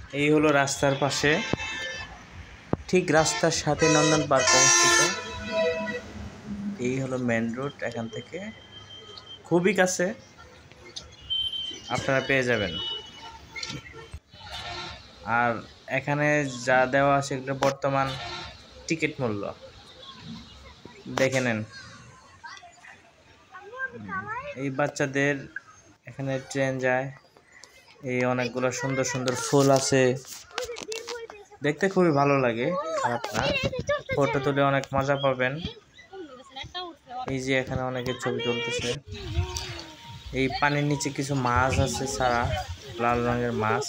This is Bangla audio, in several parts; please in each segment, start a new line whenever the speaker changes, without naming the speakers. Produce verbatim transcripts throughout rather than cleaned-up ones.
এই হলো রাস্তার পাশে, ঠিক রাস্তার সাথে নন্দন পার্ক অবস্থিত। এই হলো মেন রোড, এখান থেকে খুবই কাছে আপনারা পেয়ে যাবেন। আর এখানে যা দেওয়া আছে এগুলো বর্তমান টিকিট মূল্য, দেখে নেন। এই বাচ্চাদের এখানে ট্রেন যায়, এই অনেকগুলো সুন্দর সুন্দর ফুল আছে, দেখতে খুবই ভালো লাগে, খারাপ না। ফটো তুলে অনেক মজা পাবেন। এই যে এখানে অনেকে ছবি তুলতেছে। এই পানির নিচে কিছু মাছ আছে, সারা লাল রঙের মাছ,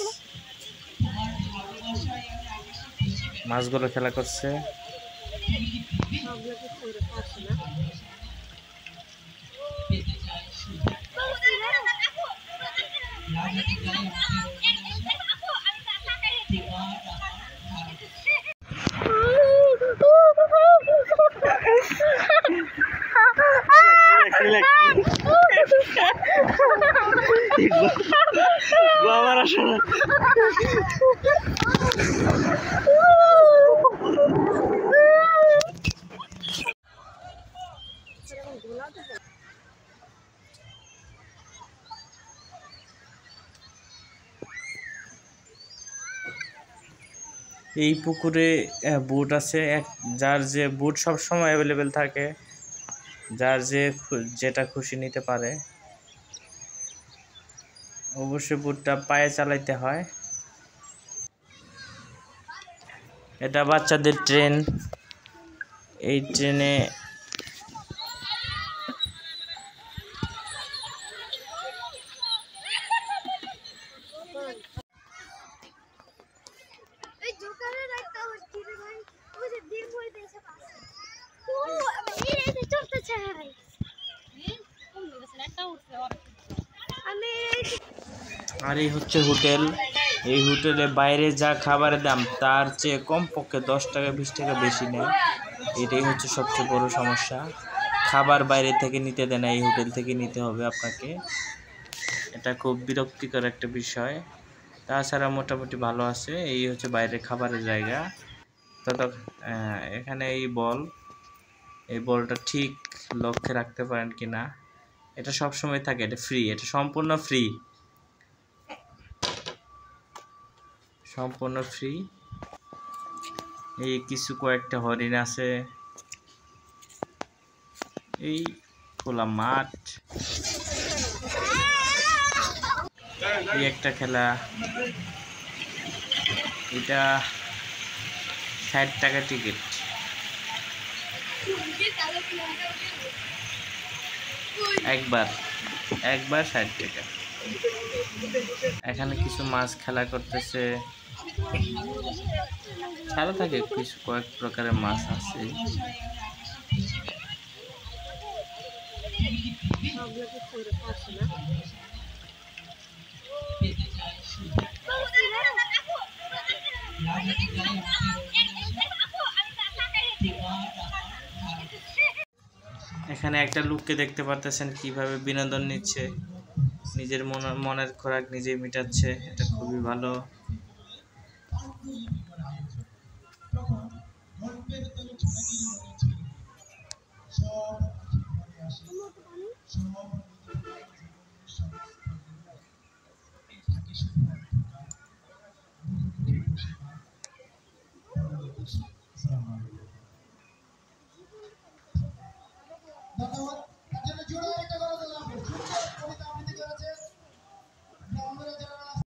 মাছগুলো খেলা করছে। আমার আসলে এই পুকুরে বোট আছে, এক যার যে বোট সব সময় অ্যাভেলেবেল থাকে, যার যে যেটা খুশি নিতে পারে। অবশ্যই বোটটা পায়ে চালাইতে হয়। এটা বাচ্চাদের ট্রেন। এই ট্রেনে আর এই হচ্ছে হোটেল। এই হোটেলে বাইরে যা খাবারের দাম তার চেয়ে কমপক্ষে দশ টাকা বিশ টাকা বেশি নেয়। এটাই হচ্ছে সবচেয়ে বড় সমস্যা। খাবার বাইরে থেকে নিতে দেয় না, এই হোটেল থেকে নিতে হবে আপনাকে। এটা খুব বিরক্তিকর একটা বিষয়। তাছাড়া মোটামুটি ভালো আছে। এই হচ্ছে বাইরে খাবারের জায়গা। তত এখানে এই বল, এই বলটা ঠিক লক্ষ্যে রাখতে পারেন কিনা। এটা সব সময় থাকে, এটা ফ্রি, এটা সম্পূর্ণ ফ্রি, সম্পূর্ণ ফ্রি। এই কিছু কয়েকটা হরিণ আছে, এই খোলা মাঠ, এই একটা খেলা, এটা ষাট টাকা টিকিট। একবার একবার ষাট টাকা। এখানে কিছু মাছ খেলা করতেছে, খেলা থাকে, কিছু কয়েক প্রকারের মাছ আছে। এখানে একটা লোককে দেখতে পারতেছেন কিভাবে বিনোদন নিচ্ছে, নিজের মনের খোরাক নিজেই মিটাচ্ছে। এটা খুবই ভালো।